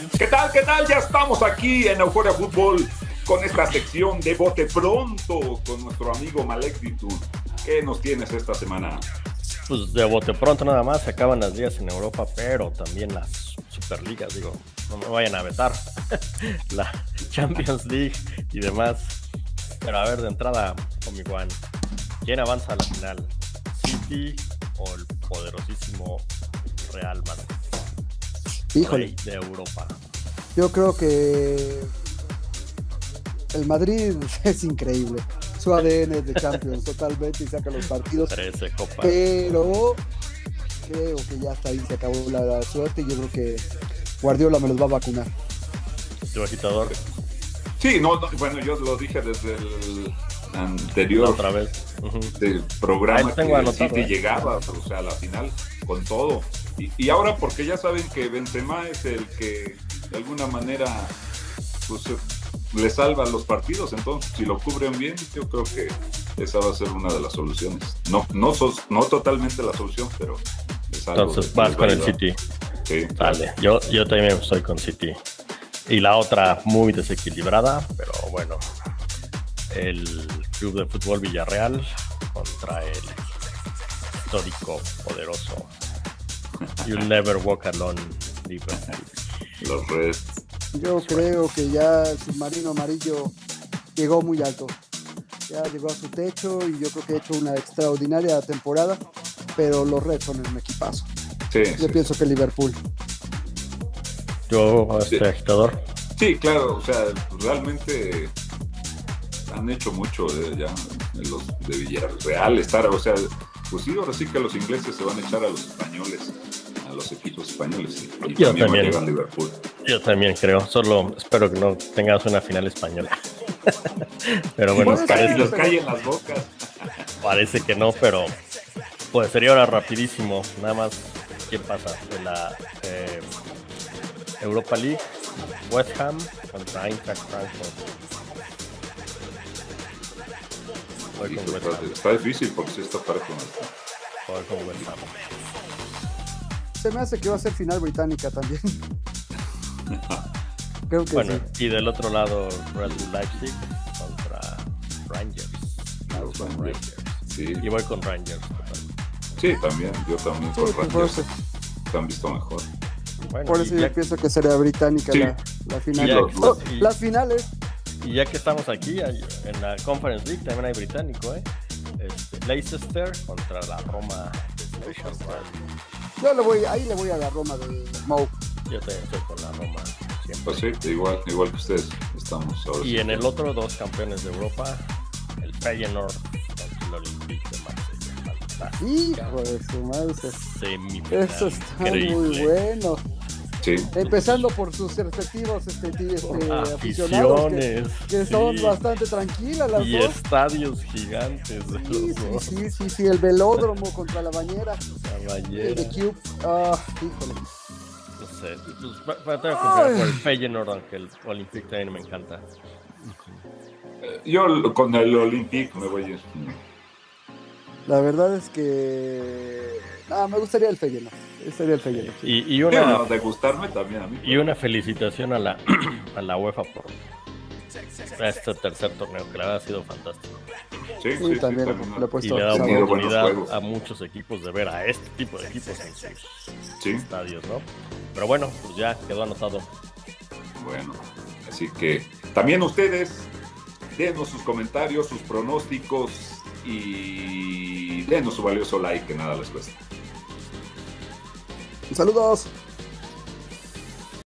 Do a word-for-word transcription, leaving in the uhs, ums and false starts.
¿Qué tal? ¿Qué tal? Ya estamos aquí en Euforia Fútbol con esta sección de Bote Pronto con nuestro amigo Malek Ditur. ¿Qué nos tienes esta semana? Pues de bote pronto nada más, se acaban las ligas en Europa, pero también las superligas, digo, no me vayan a vetar la Champions League y demás. Pero a ver, de entrada, Omi Juan, ¿quién avanza a la final? ¿City o el poderosísimo Real Madrid? Híjole, Rey de Europa. yo creo que el Madrid es increíble. Su A D N es de Champions totalmente y saca los partidos. trece copas. Pero creo que ya hasta ahí se acabó la, la suerte y yo creo que Guardiola me los va a vacunar. ¿Tu agitador? Sí, no, no, bueno, yo lo dije desde el anterior Otra vez. Uh-huh. del programa que anotado, el City ¿eh? llegaba, o sea, a la final con todo. Y, y ahora porque ya saben que Benzema es el que de alguna manera pues, le salva los partidos, entonces si lo cubren bien, yo creo que esa va a ser una de las soluciones. No, no, sos, no totalmente la solución, pero es algo. Entonces vas con el City. Sí, Dale, yo, yo también estoy con City. Y la otra muy desequilibrada, pero bueno, el Club de Fútbol Villarreal contra el histórico, poderoso You'll Never Walk Alone Liverpool. Los Reds. Yo creo que ya el submarino amarillo llegó muy alto. Ya llegó a su techo y yo creo que ha hecho una extraordinaria temporada, pero los Reds son un equipazo. Sí, yo sí, pienso sí. que Liverpool. Yo, este Sí. agitador. Sí, claro, o sea, realmente han hecho mucho de, ya de los de Villarreal, estar, o sea, pues sí, ahora sí que los ingleses se van a echar a los españoles, a los equipos españoles, y, y Yo también, también. va a llegar Liverpool. Yo también creo, solo espero que no tengas una final española. Pero bueno, Pues, parece, y los callen las bocas. parece que no, pero pues sería ahora rapidísimo. Nada más, ¿quién pasa? De la eh, Europa League, West Ham contra Eintracht Frankfurt. Voy con Hijo, West está, Ham. está difícil porque sí está parejo. Voy con West Ham. Se me hace que va a ser final británica también. Creo que Bueno, sí. y del otro lado, Red Bull Leipzig contra Rangers. Los Con Rangers. Rangers. Sí, Y voy con Rangers. sí, también, yo también Sí, por pues, por Rangers eso, se han visto mejor. Bueno, por y eso yo ya- pienso que será británica Sí. la, la final. Y ya- Oh, y- las finales. Y ya que estamos aquí, hay- en la Conference League también hay británico, ¿eh? Este, Leicester contra la Roma de Solskjaer. Yo le voy, ahí le voy a la Roma de Mou. Yo también estoy con la Roma siempre. Pues sí, igual, igual que ustedes estamos ahora. Y sí en que- el otro, dos campeones de Europa, el Feyenoord contra el Olympique de Marsella. Fantástica Hijo de su madre. semifinal. Eso está muy Increíble. bueno. Sí. Empezando por sus respectivos este, tí- este, aficionados que, Aficiones. que son sí. bastante tranquilas las Y dos. estadios gigantes de Sí, los sí, dos. sí, sí, sí, el velódromo contra la bañera, La el Bañera. de Cube. Ah, híjole. No sé, pues, va- va a tener que confiar por el Feyenoord, aunque el Olympique también me encanta. Yo con el Olympique me voy a ir. La verdad es que ah, me gustaría el Feyenoord. Sería el Feyenoord. Sí. Y, y Sí, una no, de gustarme también a mí. y una felicitación a la a la UEFA por este tercer torneo, que la verdad ha sido fantástico. Sí, Sí, sí, sí, también también. le he puesto Y le da sabor. tenido buenos oportunidad juegos. a muchos equipos de ver a este tipo de equipos en sus Sí, estadios, ¿no? Pero bueno, pues ya quedó anotado. bueno. Así que también ustedes denos sus comentarios, sus pronósticos y denos su valioso like, que nada les cuesta. Saludos.